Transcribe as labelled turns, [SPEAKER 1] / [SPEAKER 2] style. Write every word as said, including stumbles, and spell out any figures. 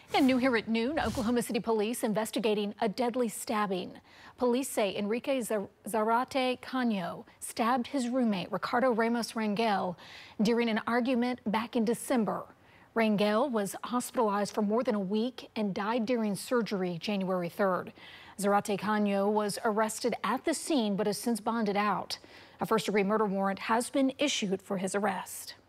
[SPEAKER 1] And new here at noon, Oklahoma City police investigating a deadly stabbing. Police say Enrique Zarate Cano stabbed his roommate, Ricardo Ramos Rangel, during an argument back in December. Rangel was hospitalized for more than a week and died during surgery January third. Zarate Cano was arrested at the scene but has since bonded out. A first-degree murder warrant has been issued for his arrest.